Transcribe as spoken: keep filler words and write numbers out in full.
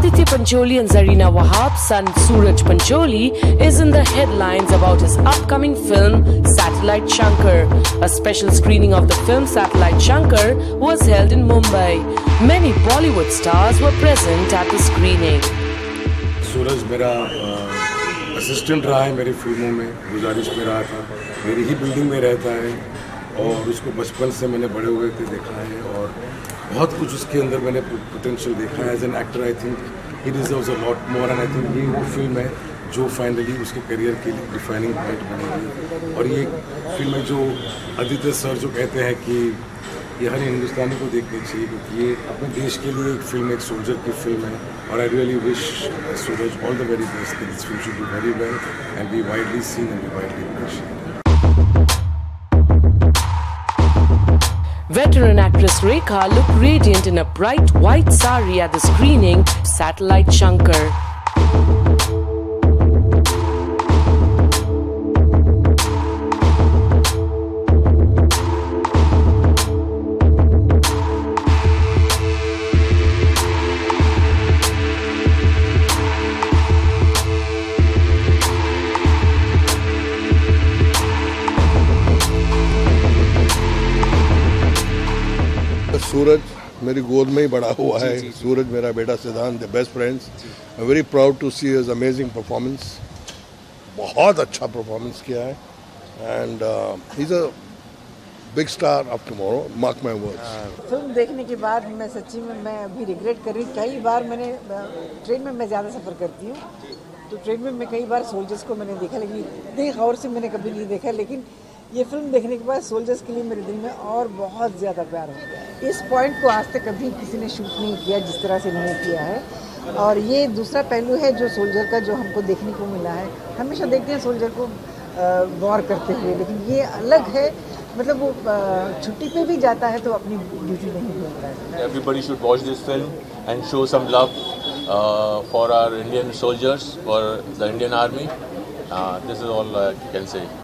Aditya Pancholi and Zarina Wahab's son Sooraj Pancholi is in the headlines about his upcoming film Satellite Shankar. A special screening of the film Satellite Shankar was held in Mumbai. Many Bollywood stars were present at the screening. सूरज मेरा assistant रहा है मेरी फिल्मों में, गुजारिश में रहा था, मेरी ही बिल्डिंग में रहता है और उसको बचपन से मैंने बड़े हुए थे देखा है और बहुत कुछ उसके अंदर मैंने पोटेंशियल देखा है. As an actor I think he deserves a lot more and I think ये वो फिल्म है जो फाइनली उसके करियर के लिए डिफाइनिंग पॉइंट बनेगी. और ये फिल्म है जो आदित्य सर जो कहते हैं कि ये हर हिंदुस्तानी को देखनी चाहिए क्योंकि ये अपने देश के लिए एक फिल्म, एक सोल्जर की फिल्म है. और I really wish Suraj all the very best that this film should do very well and be widely seen and be widely appreciated. Veteran actress Rekha looked radiant in a bright white saree at the screening Satellite Shankar. Suraj मेरी गोद में ही बड़ा हुआ है. सूरज मेरा बेटा Siddhant, the best friends. I very proud to see his amazing performance. बहुत अच्छा परफॉर्मेंस किया है and he is a big star of tomorrow, mark my words. Film देखने के बाद मैं सच्ची में मैं अभी रिग्रेट कर रही हूँ. कई बार मैंने ट्रेन में मैं ज़्यादा सफ़र करती हूँ तो ट्रेन में मैं कई बार सोल्जर्स को मैंने देखा, लेकिन इतने गौर से मैंने कभी नहीं देखा. लेकिन ये फिल्म देखने के बाद सोल्जर्स के लिए मेरे दिल में और बहुत ज़्यादा प्यार हो गया. इस पॉइंट को आज तक कभी किसी ने शूट नहीं किया जिस तरह से इन्होंने किया है. और ये दूसरा पहलू है जो सोल्जर का जो हमको देखने को मिला है. हमेशा देखते हैं सोल्जर को वॉर करते हुए, लेकिन ये अलग है. मतलब वो छुट्टी पे भी जाता है तो अपनी ड्यूटी नहीं भूलता है. Everybody should watch this film and show some love uh, for our Indian soldiers, for the Indian Army. Uh, this is all I can say.